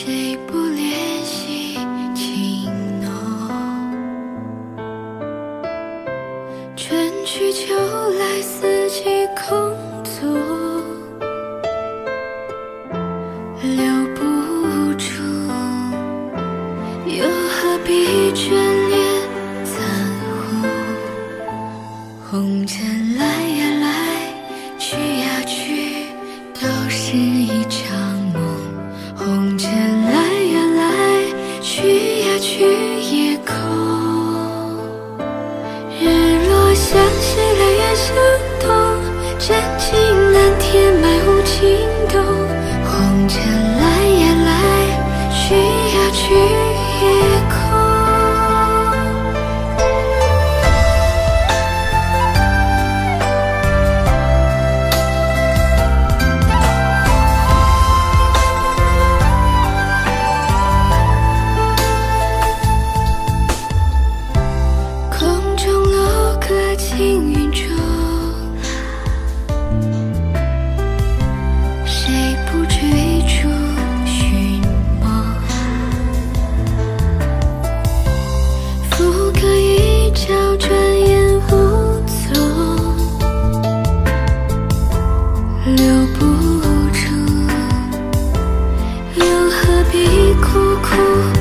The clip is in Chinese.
谁不怜惜情浓？春去秋来，四季空足，留不住，又何必眷恋残酷？红尘来呀来，去呀去，都是一场梦。红尘来呀来，去呀去也空。日落向西来也相东，真情难填埋无尽洞。红尘来呀来，去呀去也空。空中楼阁青云中，谁不追逐寻梦？浮歌一朝，转眼无踪，留不住，又何必苦苦